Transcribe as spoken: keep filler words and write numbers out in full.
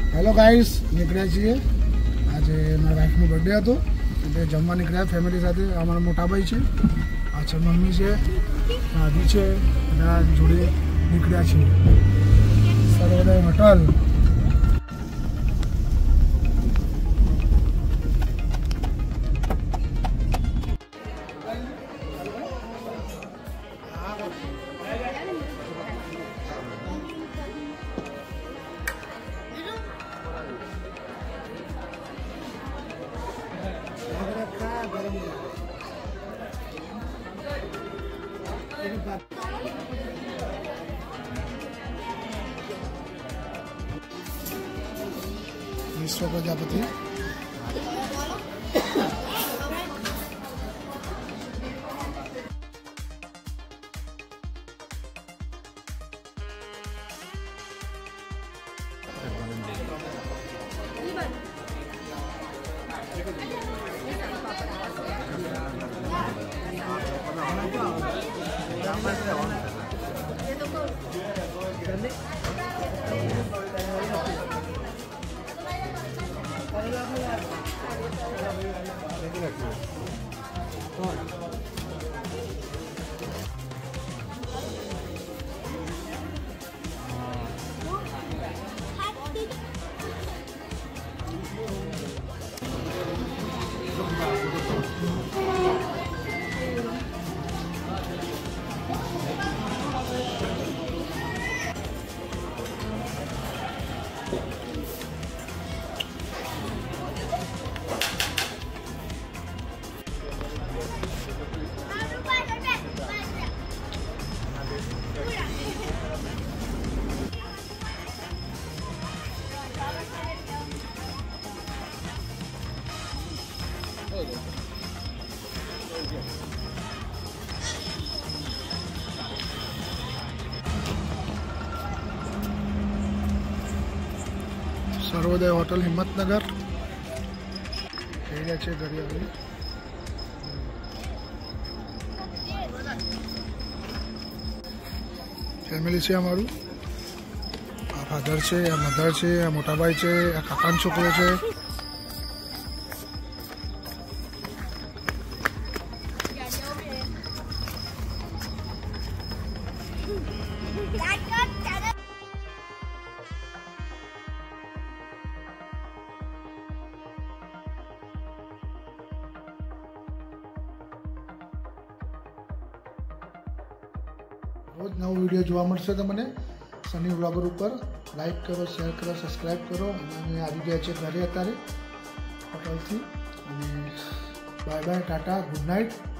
Hello guys, निकळ्या छे आज मारा वाइफ नो बर्थडे हतो એટલે જમવા નીકળ્યા ફેમિલી સાથે। અમારા મોટા ભાઈ છે, આ છે મમ્મી છે, દાદી છે અને આ જોડે નીકળ્યા છે Sarvodaya hotel. Vishwa Prajapati Sarvodaya hotel Himmatnagar area है गरियावाड़ी। फैमिली है अमरु आ फादर है, आ मदर है, आ मोटा भाई है, आ काका छोकरो है। रोज नव वीडियो जोवा मळशे तमने सनी व्लॉगर पर लाइक करो, शेयर करो, सब्सक्राइब करो। अमे आवी गया छे घरे अत्यारे होटल थी। Bye bye, tata, good night.